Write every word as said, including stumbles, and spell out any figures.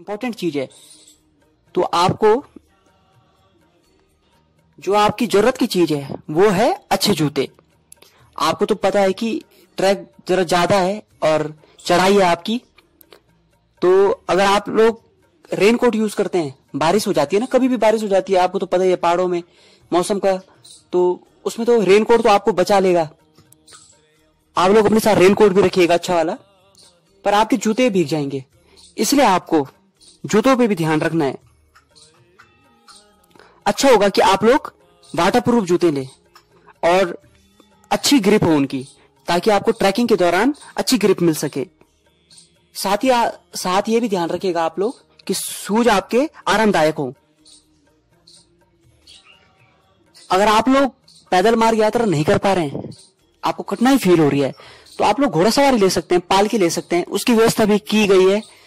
Important चीज है। तो आपको जो आपकी जरूरत की चीज है वो है अच्छे जूते। आपको तो पता है कि ट्रैक जरा ज्यादा है और चढ़ाई है आपकी, तो अगर आप लोग रेनकोट यूज करते हैं, बारिश हो जाती है ना, कभी भी बारिश हो जाती है, आपको तो पता ही है पहाड़ों में मौसम का, तो उसमें तो रेनकोट तो आपको बचा लेगा। आप लोग अपने साथ रेनकोट भी रखिएगा अच्छा वाला, पर आपके जूते भीग जाएंगे, इसलिए आपको जूतों पे भी ध्यान रखना है। अच्छा होगा कि आप लोग वाटरप्रूफ जूते लें और अच्छी ग्रिप हो उनकी, ताकि आपको ट्रैकिंग के दौरान अच्छी ग्रिप मिल सके। साथ ही साथ ये भी ध्यान रखिएगा आप लोग कि शूज आपके आरामदायक हो। अगर आप लोग पैदल मार्ग यात्रा नहीं कर पा रहे हैं, आपको कठिनाई फील हो रही है, तो आप लोग घोड़ा सवारी ले सकते हैं, पालकी ले सकते हैं, उसकी व्यवस्था भी की गई है।